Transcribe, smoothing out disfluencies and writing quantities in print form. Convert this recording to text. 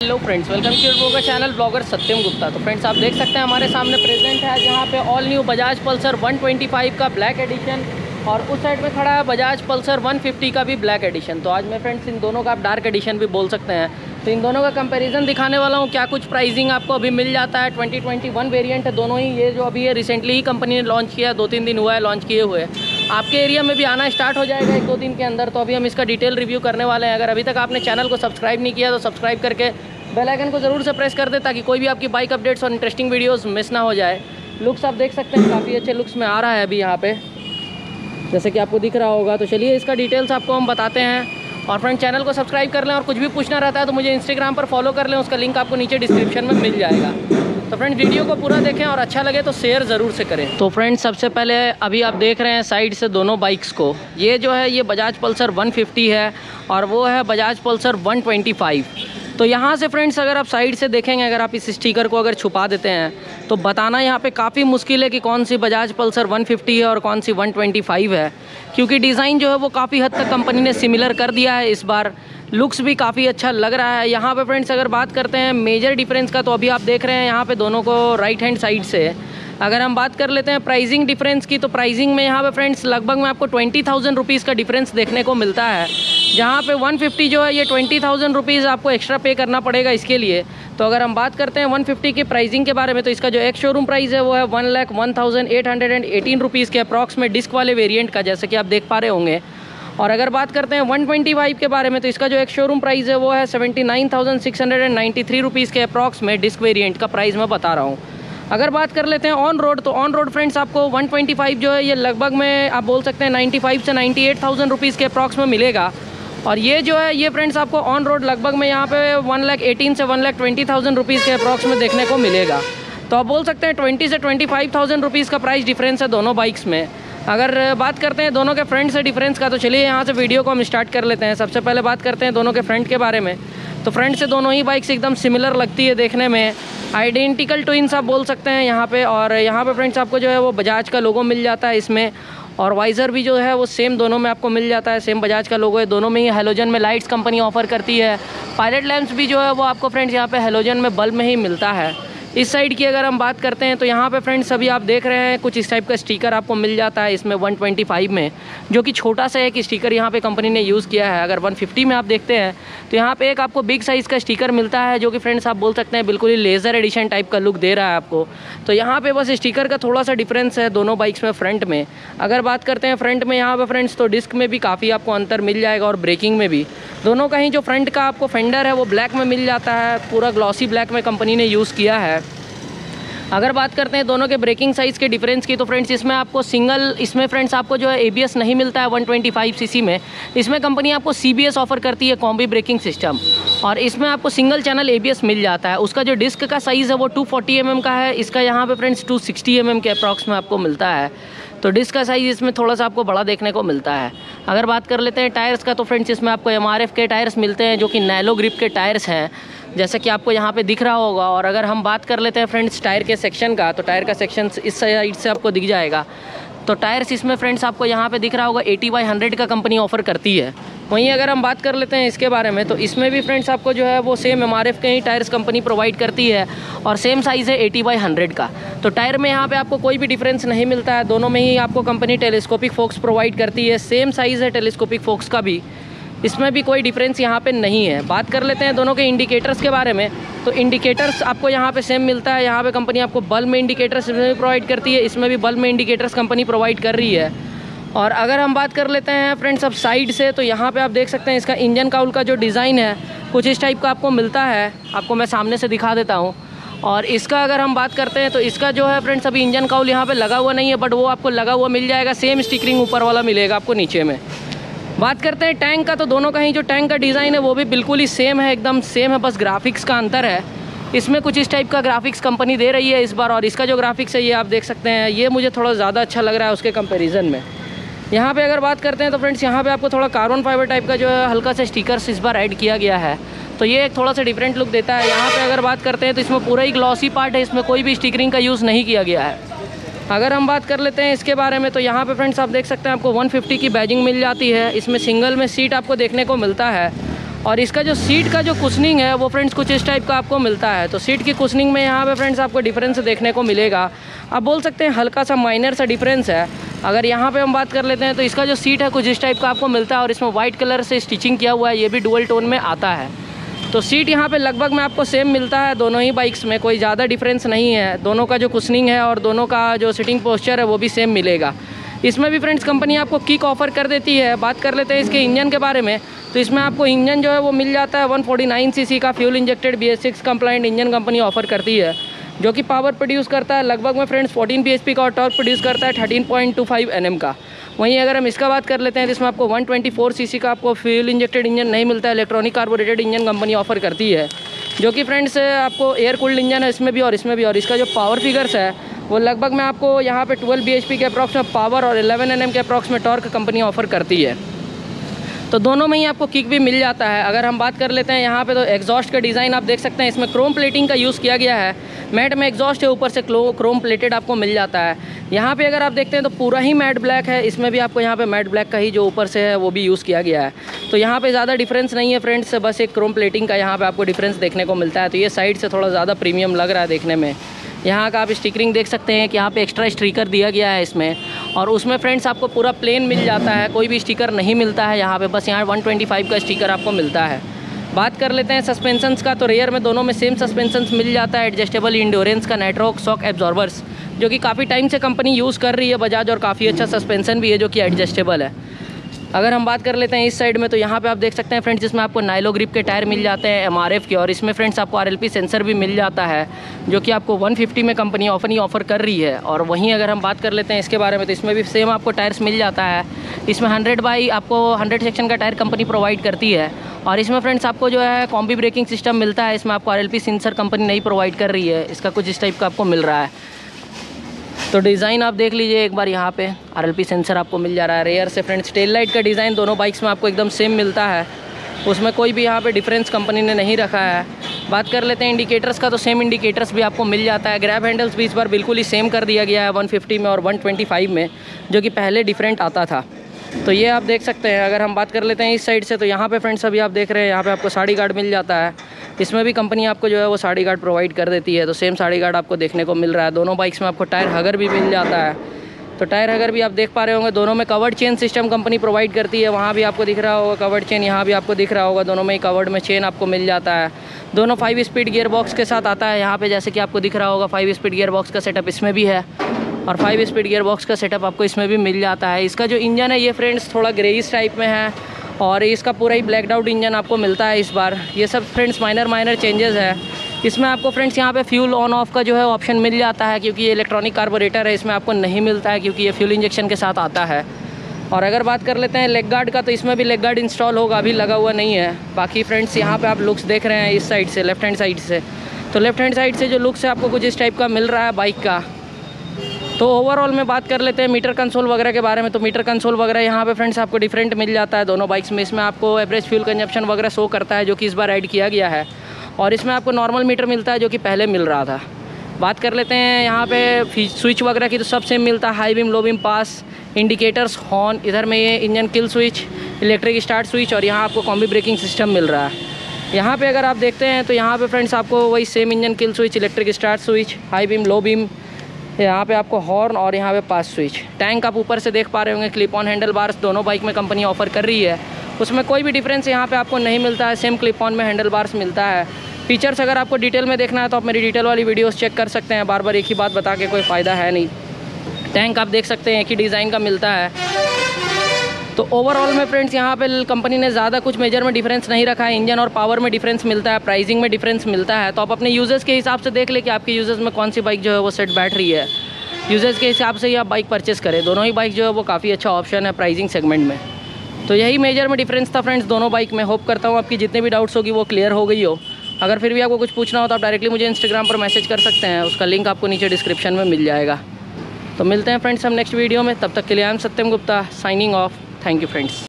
Hello friends, welcome to your blogger channel blogger Satyam Gupta. तो friends आप देख सकते हैं हमारे सामने प्रेजेंट है जहां पे ऑल न्यू बजाज पल्सर 125 का ब्लैक एडिशन और उस साइड में खड़ा है बजाज पल्सर 150 का भी ब्लैक एडिशन। तो आज मैं फ्रेंड्स इन दोनों का आप डार्क एडिशन भी बोल सकते हैं, तो इन दोनों का कंपैरिजन दिखाने वाला हूँ। क्या कुछ प्राइसिंग आपको अभी मिल जाता है। 2021 वेरिएंट है दोनों ही, ये जो अभी है रिसेंटली ही कंपनी ने लॉन्च किया है, 2-3 दिन हुआ है लॉन्च किए हुए। आपके एरिया में भी आना स्टार्ट हो जाएगा 1-2 दिन के अंदर। तो अभी हम इसका डिटेल रिव्यू करने वाले हैं। अगर अभी तक आपने चैनल को सब्सक्राइब नहीं किया तो सब्सक्राइब करके बेल आइकन को ज़रूर से प्रेस कर दे ताकि कोई भी आपकी बाइक अपडेट्स और इंटरेस्टिंग वीडियोस मिस ना हो जाए। लुक्स आप देख सकते हैं काफ़ी अच्छे लुक्स में आ रहा है अभी यहाँ पे, जैसे कि आपको दिख रहा होगा। तो चलिए इसका डिटेल्स आपको हम बताते हैं। और फ्रेंड चैनल को सब्सक्राइब कर लें और कुछ भी पूछना रहता है तो मुझे इंस्टाग्राम पर फॉलो कर लें, उसका लिंक आपको नीचे डिस्क्रिप्शन में मिल जाएगा। तो फ्रेंड वीडियो को पूरा देखें और अच्छा लगे तो शेयर ज़रूर से करें। तो फ्रेंड सबसे पहले अभी आप देख रहे हैं साइड से दोनों बाइक्स को, ये जो है ये बजाज पल्सर 150 है और वो है बजाज पल्सर 125। तो यहाँ से फ्रेंड्स अगर आप साइड से देखेंगे, अगर आप इस स्टिकर को अगर छुपा देते हैं तो बताना यहाँ पे काफ़ी मुश्किल है कि कौन सी बजाज पल्सर 150 है और कौन सी 125 है, क्योंकि डिज़ाइन जो है वो काफ़ी हद तक कंपनी ने सिमिलर कर दिया है इस बार। लुक्स भी काफ़ी अच्छा लग रहा है। यहाँ पे फ्रेंड्स अगर बात करते हैं मेजर डिफरेंस का, तो अभी आप देख रहे हैं यहाँ पे दोनों को राइट हैंड साइड से। अगर हम बात कर लेते हैं प्राइसिंग डिफरेंस की, तो प्राइसिंग में यहाँ पे फ्रेंड्स लगभग में आपको 20,000 रुपीज़ का डिफरेंस देखने को मिलता है। जहाँ पे 150 जो है ये 20,000 रुपीज़ आपको एक्स्ट्रा पे करना पड़ेगा इसके लिए। तो अगर हम बात करते हैं 150 की प्राइसिंग के बारे में, तो इसका जो एक शोरूम प्राइस है वो है 1,01,818 रुपीज़ के अप्रॉक्स में डिस्क वाले वेरिएंट का, जैसे कि आप देख पा रहे होंगे। और अगर बात करते हैं 125 के बारे में, तो इसका जो एक शोरूम प्राइस है वो है 79,693 रुपीज़ के अप्रॉक्स में डिस्क वेरिएंट का प्राइस मैं बता रहा हूँ। अगर बात कर लेते हैं ऑन रोड, तो ऑन रोड फ्रेंड्स आपको 125 जो है ये लगभग में आप बोल सकते हैं 95 से 98,000 रुपीज़ के अप्रॉक्स में मिलेगा। और ये जो है ये फ्रेंड्स आपको ऑन रोड लगभग में यहाँ पे 1,18,000 से 1,20,000 रुपीज़ के अप्रॉक्स में देखने को मिलेगा। तो आप बोल सकते हैं 20 से 25,000 रुपीज़ का प्राइस डिफरेंस है दोनों बाइक्स में। अगर बात करते हैं दोनों के फ्रंट से डिफरेंस का, तो चलिए यहाँ से वीडियो को हम स्टार्ट कर लेते हैं। सबसे पहले बात करते हैं दोनों के फ्रंट के बारे में। तो फ्रंट से दोनों ही बाइक्स एकदम सिमिलर लगती है देखने में, आइडेंटिकल ट्विन्स आप बोल सकते हैं यहाँ पे। और यहाँ पे फ्रेंड्स आपको जो है वो बजाज का लोगो मिल जाता है इसमें, और वाइज़र भी जो है वो सेम दोनों में आपको मिल जाता है, सेम बजाज का लोगो है। दोनों में ही हेलोजन में लाइट्स कंपनी ऑफर करती है। पायलट लैंप्स भी जो है वो आपको फ्रेंड्स यहाँ पे हेलोजन में बल्ब में ही मिलता है। इस साइड की अगर हम बात करते हैं तो यहाँ पे फ्रेंड्स अभी आप देख रहे हैं कुछ इस टाइप का स्टिकर आपको मिल जाता है इसमें 125 में, जो कि छोटा सा एक स्टिकर यहाँ पे कंपनी ने यूज़ किया है। अगर 150 में आप देखते हैं तो यहाँ पे एक आपको बिग साइज़ का स्टिकर मिलता है, जो कि फ्रेंड्स आप बोल सकते हैं बिल्कुल ही लेज़र एडिशन टाइप का लुक दे रहा है आपको। तो यहाँ पे बस स्टिकर का थोड़ा सा डिफरेंस है दोनों बाइक्स में फ्रंट में। अगर बात करते हैं फ्रंट में यहाँ पे फ्रेंड्स, तो डिस्क में भी काफ़ी आपको अंतर मिल जाएगा और ब्रेकिंग में भी। दोनों का ही जो फ्रंट का आपको फेंडर है वो ब्लैक में मिल जाता है, पूरा ग्लॉसी ब्लैक में कंपनी ने यूज़ किया है। अगर बात करते हैं दोनों के ब्रेकिंग साइज़ के डिफरेंस की, तो फ्रेंड्स इसमें आपको इसमें फ्रेंड्स आपको जो है ABS नहीं मिलता है 125 सीसी में। इसमें कंपनी आपको CBS ऑफर करती है, कॉम्बी ब्रेकिंग सिस्टम, और इसमें आपको सिंगल चैनल ABS मिल जाता है। उसका जो डिस्क का साइज़ है वो 240 mm का है, इसका यहाँ पे फ्रेंड्स 260 mm के अप्रॉक्स में आपको मिलता है। तो डिस्क का साइज़ इसमें थोड़ा सा आपको बड़ा देखने को मिलता है। अगर बात कर लेते हैं टायर्स का, तो फ्रेंड्स इसमें आपको MRF के टायर्स मिलते हैं, जो कि नैलो ग्रिप के टायर्स हैं, जैसे कि आपको यहाँ पे दिख रहा होगा। और अगर हम बात कर लेते हैं फ्रेंड्स टायर के सेक्शन का, तो टायर का सेक्शन इस साइड से आपको दिख जाएगा। तो टायर्स इसमें फ्रेंड्स आपको यहाँ पे दिख रहा होगा 80/100 का कंपनी ऑफ़र करती है। वहीं अगर हम बात कर लेते हैं इसके बारे में, तो इसमें भी फ्रेंड्स आपको जो है वो सेम MRF के ही टायर्स कंपनी प्रोवाइड करती है और सेम साइज़ है 80/100 का। तो टायर में यहाँ पे आपको कोई भी डिफरेंस नहीं मिलता है, दोनों में ही आपको कंपनी टेलीस्कोपिक फोक्स प्रोवाइड करती है, सेम साइज़ है टेलीस्कोपिक फोक्स का भी, इसमें भी कोई डिफरेंस यहाँ पे नहीं है। बात कर लेते हैं दोनों के इंडिकेटर्स के बारे में, तो इंडिकेटर्स आपको यहाँ पे सेम मिलता है। यहाँ पे कंपनी आपको बल्ब में इंडिकेटर्स भी प्रोवाइड करती है, इसमें भी बल्ब में इंडिकेटर्स कंपनी प्रोवाइड कर रही है। और अगर हम बात कर लेते हैं फ्रेंड्स अब साइड से, तो यहाँ पे आप देख सकते हैं इसका इंजन काउल का जो डिज़ाइन है कुछ इस टाइप का आपको मिलता है। आपको मैं सामने से दिखा देता हूँ। और इसका अगर हम बात करते हैं तो इसका जो है फ्रेंड्स अभी इंजन काउल यहाँ पे लगा हुआ नहीं है, बट वो आपको लगा हुआ मिल जाएगा, सेम स्टिकरिंग ऊपर वाला मिलेगा आपको नीचे में। बात करते हैं टैंक का, तो दोनों का ही जो टैंक का डिज़ाइन है वो भी बिल्कुल ही सेम है, एकदम सेम है, बस ग्राफिक्स का अंतर है। इसमें कुछ इस टाइप का ग्राफिक्स कंपनी दे रही है इस बार, और इसका जो ग्राफिक्स है ये आप देख सकते हैं, ये मुझे थोड़ा ज़्यादा अच्छा लग रहा है उसके कंपैरिजन में। यहाँ पे अगर बात करते हैं तो फ्रेंड्स यहाँ पे आपको थोड़ा कार्बन फाइबर टाइप का जो है हल्का सा स्टिकर्स इस बार ऐड किया गया है, तो ये एक थोड़ा सा डिफरेंट लुक देता है। यहाँ पे अगर बात करते हैं तो इसमें पूरा ही ग्लॉसी पार्ट है, इसमें कोई भी स्टिकरिंग का यूज़ नहीं किया गया है। अगर हम बात कर लेते हैं इसके बारे में, तो यहाँ पे फ्रेंड्स आप देख सकते हैं आपको 150 की बैजिंग मिल जाती है। इसमें सिंगल में सीट आपको देखने को मिलता है, और इसका जो सीट का जो कुशनिंग है वो फ्रेंड्स कुछ इस टाइप का आपको मिलता है। तो सीट की कुशनिंग में यहाँ पे फ्रेंड्स आपको डिफरेंस देखने को मिलेगा। आप बोल सकते हैं हल्का सा माइनर सा डिफरेंस है। अगर यहाँ पे हम बात कर लेते हैं तो इसका जो सीट है कुछ इस टाइप का आपको मिलता है और इसमें वाइट कलर से स्टिचिंग किया हुआ है, ये भी डुअल टोन में आता है। तो सीट यहाँ पे लगभग में आपको सेम मिलता है दोनों ही बाइक्स में, कोई ज़्यादा डिफरेंस नहीं है। दोनों का जो कुशनिंग है और दोनों का जो सिटिंग पोस्चर है वो भी सेम मिलेगा। इसमें भी फ्रेंड्स कंपनी आपको किक ऑफ़र कर देती है। बात कर लेते हैं इसके इंजन के बारे में, तो इसमें आपको इंजन जो है वो मिल जाता है 149 सीसी का fuel injected BS6 compliant engine company offer करती है, जो कि पावर प्रोड्यूस करता है लगभग में फ्रेंड्स 14 bhp का और टॉर्क प्रोड्यूस करता है 13.25 Nm का। वहीं अगर हम इसका बात कर लेते हैं तो इसमें आपको 124 सीसी का आपको फ्यूल इंजेक्टेड इंजन नहीं मिलता है, electronic carburetted engine company offer करती है, जो कि फ्रेंड्स आपको एयर कूल्ड इंजन है इसमें भी और इसमें भी। और इसका जो पावर फिगर्स है वो लगभग में आपको यहाँ पे 12 bhp के अप्रॉक्स में पावर और 11 Nm के अप्रॉक्स में टॉर्क कंपनी ऑफ़र करती है। तो दोनों में ही आपको किक भी मिल जाता है। अगर हम बात कर लेते हैं यहाँ पे तो एग्जॉस्ट का डिज़ाइन आप देख सकते हैं, इसमें क्रोम प्लेटिंग का यूज़ किया गया है। मैट में एग्जॉस्ट है, ऊपर से क्रोम प्लेटेड आपको मिल जाता है। यहाँ पे अगर आप देखते हैं तो पूरा ही मैट ब्लैक है, इसमें भी आपको यहाँ पे मैट ब्लैक का ही जो ऊपर से है वो भी यूज़ किया गया है। तो यहाँ पे ज़्यादा डिफरेंस नहीं है फ्रेंड्स, बस एक क्रोम प्लेटिंग का यहाँ पे आपको डिफरेंस देखने को मिलता है। तो ये साइड से थोड़ा ज़्यादा प्रीमियम लग रहा है देखने में। यहाँ का आप स्टिकरिंग देख सकते हैं कि यहाँ पे एक्स्ट्रा स्टिकर दिया गया है इसमें, और उसमें फ्रेंड्स आपको पूरा प्लेन मिल जाता है, कोई भी स्टिकर नहीं मिलता है यहाँ पे, बस यहाँ 125 का स्टिकर आपको मिलता है। बात कर लेते हैं सस्पेंशंस का, तो रेयर में दोनों में सेम सस्पेंशंस मिल जाता है, एडजस्टेबल इंड्योरेंस का नेटवर्क शॉक एब्जॉर्बर्स, जो कि काफ़ी टाइम से कंपनी यूज़ कर रही है बजाज, और काफ़ी अच्छा सस्पेंशन भी है जो कि एडजस्टेबल है। अगर हम बात कर लेते हैं इस साइड में, तो यहाँ पे आप देख सकते हैं फ्रेंड्स जिसमें आपको नाइलो ग्रिप के टायर मिल जाते हैं MRF के, और इसमें फ्रेंड्स आपको RLP सेंसर भी मिल जाता है, जो कि आपको 150 में कंपनी ऑफ़र कर रही है। और वहीं अगर हम बात कर लेते हैं इसके बारे में, तो इसमें भी सेम आपको टायर्स मिल जाता है। इसमें 100 सेक्शन का टायर कंपनी प्रोवाइड करती है, और इसमें फ्रेंड्स आपको जो है कॉम्बी ब्रेकिंग सिस्टम मिलता है। इसमें आपको RLP सेंसर कंपनी नहीं प्रोवाइड कर रही है, इसका कुछ इस टाइप का आपको मिल रहा है। तो डिज़ाइन आप देख लीजिए एक बार, यहाँ पे RLP सेंसर आपको मिल जा रहा है। रेयर से फ्रेंड्स टेल लाइट का डिज़ाइन दोनों बाइक्स में आपको एकदम सेम मिलता है, उसमें कोई भी यहाँ पे डिफरेंस कंपनी ने नहीं रखा है। बात कर लेते हैं इंडिकेटर्स का, तो सेम इंडिकेटर्स भी आपको मिल जाता है। ग्रैब हैंडल्स भी इस बार बिल्कुल ही सेम कर दिया गया है 150 में और 125 में, जो कि पहले डिफरेंट आता था। तो ये आप देख सकते हैं। अगर हम बात कर लेते हैं इस साइड से, तो यहाँ पे फ्रेंड्स अभी आप देख रहे हैं यहाँ पे आपको साड़ी गार्ड मिल जाता है। इसमें भी कंपनी आपको जो है वो साड़ी गार्ड प्रोवाइड कर देती है, तो सेम साड़ी गार्ड आपको देखने को मिल रहा है। दोनों बाइक्स में आपको टायर हगर भी मिल जाता है, तो टायर हगर भी आप देख पा रहे होंगे। दोनों में covered chain system company provide करती है, वहाँ भी आपको दिख रहा होगा कवर्ड चेन, यहाँ भी आपको दिख रहा होगा, दोनों में ही कवर्ड में चेन आपको मिल जाता है। दोनों 5 स्पीड गियर बॉक्स के साथ आता है। यहाँ पे जैसे कि आपको दिख रहा होगा 5 स्पीड गियर बॉक्स का सेटअप इसमें भी है, और 5 स्पीड गियर बॉक्स का सेटअप आपको इसमें भी मिल जाता है। इसका जो इंजन है ये फ्रेंड्स थोड़ा ग्रेइश टाइप में है, और इसका पूरा ही ब्लैकड आउट इंजन आपको मिलता है इस बार। ये सब फ्रेंड्स माइनर चेंजेस है। इसमें आपको फ्रेंड्स यहाँ पे फ्यूल ऑन ऑफ का जो है ऑप्शन मिल जाता है, क्योंकि ये इलेक्ट्रॉनिक कार्बोरेटर है, इसमें आपको नहीं मिलता है क्योंकि ये फ्यूल इंजेक्शन के साथ आता है। और अगर बात कर लेते हैं लेग गार्ड का, तो इसमें भी लेग गार्ड इंस्टॉल होगा, अभी लगा हुआ नहीं है। बाकी फ्रेंड्स यहाँ पे आप लुक्स देख रहे हैं इस साइड से, लेफ्ट हैंड साइड से, तो लेफ्ट हैंड साइड से जो लुक्स है आपको कुछ इस टाइप का मिल रहा है बाइक का। तो ओवरऑल में बात कर लेते हैं मीटर कंसोल वगैरह के बारे में, तो मीटर कंसोल वगैरह यहाँ पे फ्रेंड्स आपको डिफरेंट मिल जाता है दोनों बाइक्स में। इसमें आपको एवरेज फ्यूल कंजप्शन वगैरह शो करता है, जो कि इस बार ऐड किया गया है, और इसमें आपको नॉर्मल मीटर मिलता है जो कि पहले मिल रहा था। बात कर लेते हैं यहाँ पे स्विच वगैरह की, तो सब सेम मिलता है, high beam, low beam, pass, indicators, horn. इधर में ये engine kill switch, electric start switch, और यहाँ आपको कॉम्बी ब्रेकिंग सिस्टम मिल रहा है। यहाँ पे अगर आप देखते हैं तो यहाँ पे फ्रेंड्स आपको वही same engine kill switch, electric start switch, high beam, low beam, यहाँ पे आपको हॉर्न, और यहाँ पे पास स्विच। टैंक आप ऊपर से देख पा रहे होंगे, क्लिप ऑन हैंडल बार्स दोनों बाइक में कंपनी ऑफर कर रही है, उसमें कोई भी डिफरेंस यहाँ पे आपको नहीं मिलता है, सेम क्लिप ऑन में हैंडल बार्स मिलता है। फीचर्स अगर आपको डिटेल में देखना है तो आप मेरी डिटेल वाली वीडियोस चेक कर सकते हैं, बार बार एक ही बात बता के कोई फ़ायदा है नहीं। टैंक आप देख सकते हैं एक ही डिज़ाइन का मिलता है। तो ओवरऑल में फ्रेंड्स यहाँ पे कंपनी ने ज़्यादा कुछ मेजर में डिफरेंस नहीं रखा है। इंजन और पावर में डिफरेंस मिलता है, प्राइसिंग में डिफरेंस मिलता है। तो आप अपने यूजर्स के हिसाब से देख ले कि आपके यूजर्स में कौन सी बाइक जो है वो सेट बैठ रही है, यूजर्स के हिसाब से ही आप बाइक परचेस करें। दोनों ही बाइक जो है वो काफ़ी अच्छा ऑप्शन है प्राइसिंग सेगमेंट में। तो यही मेजर में डिफरेंस था फ्रेंड्स दोनों बाइक में। होप करता हूँ आपकी जितने भी डाउट्स होगी वो क्लियर हो गई हो। अगर फिर भी आपको कुछ पूछना हो तो आप डायरेक्टली मुझे इंस्टाग्राम पर मैसेज कर सकते हैं, उसका लिंक आपको नीचे डिस्क्रिप्शन में मिल जाएगा। तो मिलते हैं फ्रेंड्स हम नेक्स्ट वीडियो में, तब तक के लिए I am Satyam Gupta signing off. Thank you friends.